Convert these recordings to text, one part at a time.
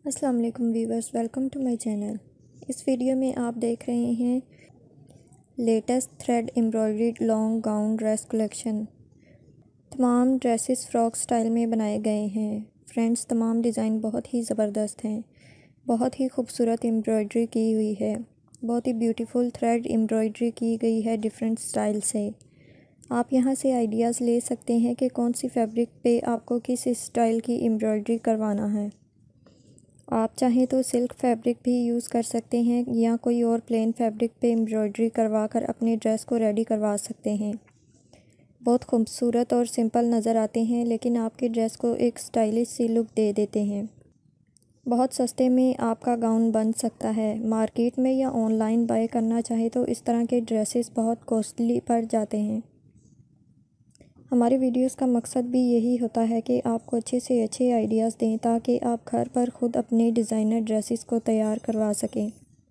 अस्सलाम वालेकुम viewers, welcome to my channel. इस वीडियो में आप देख रहे हैं latest thread embroidered long gown dress collection. तमाम ड्रेसेस फ्रॉक स्टाइल में बनाए गए हैं। फ्रेंड्स, तमाम डिज़ाइन बहुत ही ज़बरदस्त हैं। बहुत ही खूबसूरत एम्ब्रॉयडरी की हुई है। बहुत ही ब्यूटीफुल थ्रेड एम्ब्रॉयडरी की गई है डिफरेंट स्टाइल से। आप यहां से आइडियाज़ ले सकते हैं कि कौन सी फैब्रिक पे आपको किस स्टाइल की एम्ब्रॉयडरी करवाना है। आप चाहें तो सिल्क फैब्रिक भी यूज़ कर सकते हैं या कोई और प्लेन फैब्रिक पे एम्ब्रॉयडरी करवा कर अपने ड्रेस को रेडी करवा सकते हैं। बहुत खूबसूरत और सिंपल नज़र आते हैं, लेकिन आपके ड्रेस को एक स्टाइलिश सी लुक दे देते हैं। बहुत सस्ते में आपका गाउन बन सकता है। मार्केट में या ऑनलाइन बाय करना चाहे तो इस तरह के ड्रेसेस बहुत कॉस्टली पड़ जाते हैं। हमारे वीडियोस का मकसद भी यही होता है कि आपको अच्छे से अच्छे आइडियाज़ दें ताकि आप घर पर ख़ुद अपने डिज़ाइनर ड्रेसेस को तैयार करवा सकें।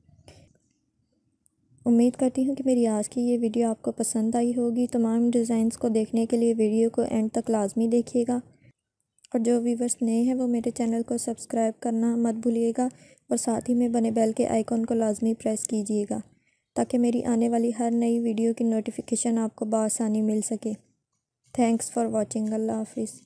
उम्मीद करती हूँ कि मेरी आज की ये वीडियो आपको पसंद आई होगी। तमाम डिज़ाइंस को देखने के लिए वीडियो को एंड तक लाजमी देखिएगा, और जो व्यूवर्स नए हैं वो मेरे चैनल को सब्सक्राइब करना मत भूलिएगा, और साथ ही में बने बेल के आइकॉन को लाजमी प्रेस कीजिएगा ताकि मेरी आने वाली हर नई वीडियो की नोटिफिकेशन आपको बआसानी मिल सके। Thanks for watching. अल्लाह हाफिज़।